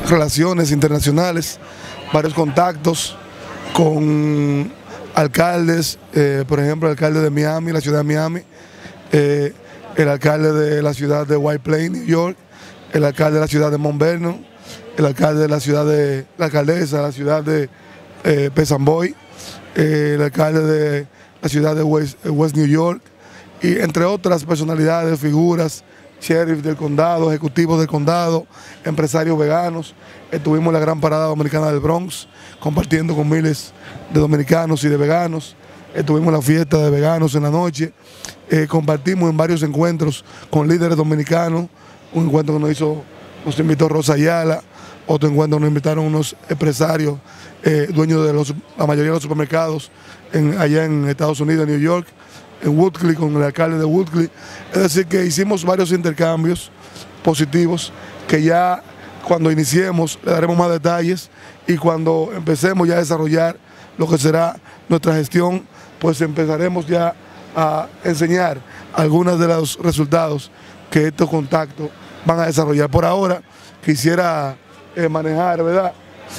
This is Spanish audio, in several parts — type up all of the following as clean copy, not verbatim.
relaciones internacionales, varios contactos con alcaldes, por ejemplo, el alcalde de Miami, la ciudad de Miami, el alcalde de la ciudad de White Plains, New York, el alcalde de la ciudad de Mount Vernon, el alcalde de la ciudad de, la alcaldesa de la ciudad de Pesamboy, el alcalde de la ciudad de West New York, y entre otras personalidades, figuras, sheriff del condado, ejecutivos del condado, empresarios veganos. Estuvimos en la gran parada dominicana del Bronx, compartiendo con miles de dominicanos y de veganos. Estuvimos en la fiesta de veganos en la noche. Compartimos en varios encuentros con líderes dominicanos, un encuentro que nos invitó Rosa Ayala, otro encuentro nos invitaron unos empresarios, dueños de la mayoría de los supermercados allá en Estados Unidos, en New York, en Woodley, con el alcalde de Woodley. Es decir, que hicimos varios intercambios positivos que ya cuando iniciemos le daremos más detalles, y cuando empecemos ya a desarrollar lo que será nuestra gestión, pues empezaremos ya a enseñar algunos de los resultados que estos contactos van a desarrollar. Por ahora quisiera manejar, ¿verdad?,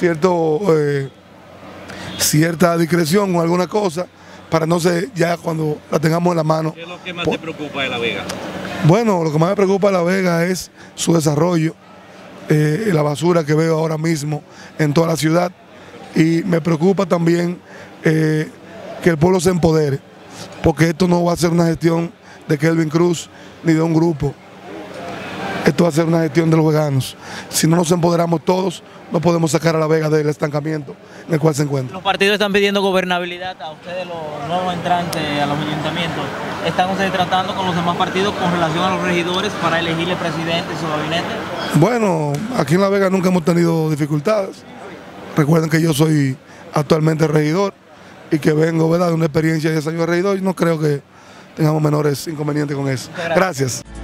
cierta discreción con alguna cosa, para no ser ya cuando la tengamos en la mano. ¿Qué es lo que más te preocupa de La Vega? Bueno, lo que más me preocupa de La Vega es su desarrollo, la basura que veo ahora mismo en toda la ciudad, y me preocupa también que el pueblo se empodere, porque esto no va a ser una gestión de Kelvin Cruz ni de un grupo. Esto va a ser una gestión de los veganos. Si no nos empoderamos todos, no podemos sacar a La Vega del estancamiento en el cual se encuentra. Los partidos están pidiendo gobernabilidad a ustedes, los nuevos entrantes a los ayuntamientos. ¿Están ustedes tratando con los demás partidos con relación a los regidores para elegirle presidente y su gabinete? Bueno, aquí en La Vega nunca hemos tenido dificultades. Recuerden que yo soy actualmente regidor y que vengo, ¿verdad?, de una experiencia de 10 años de regidor, y no creo que tengamos menores inconvenientes con eso. Gracias. Gracias.